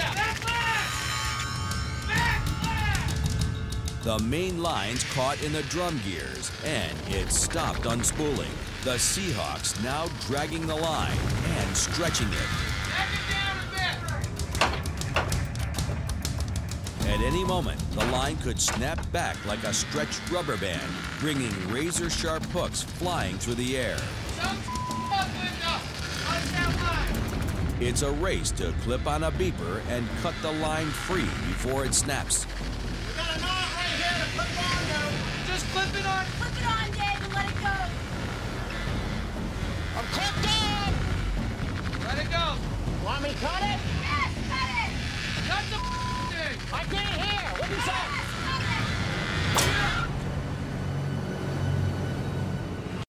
The main line's caught in the drum gears, and it's stopped unspooling. The Seahawks now dragging the line and stretching it. At any moment, the line could snap back like a stretched rubber band, bringing razor-sharp hooks flying through the air. It's a race to clip on a beeper and cut the line free before it snaps. We got a knot right here to clip on, though. Just clip it on. Clip it on, Dave, and let it go. I'm clipped on. Let it go. Want me to cut it? Yes, cut it. Cut the thing. I can't hear. What is that? Yes, cut it.